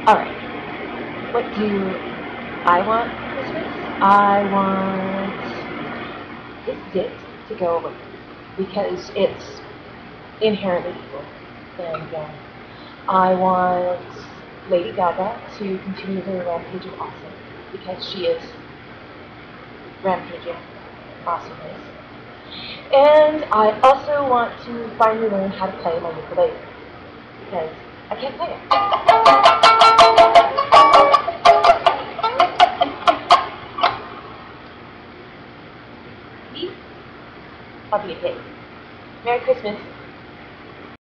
Alright, what do I want for Christmas? I want this zit to go away because it's inherently evil. And I want Lady Gaga to continue her rampage of awesome because she is rampaging awesomeness. And I also want to finally learn how to play my ukulele because I can't play it.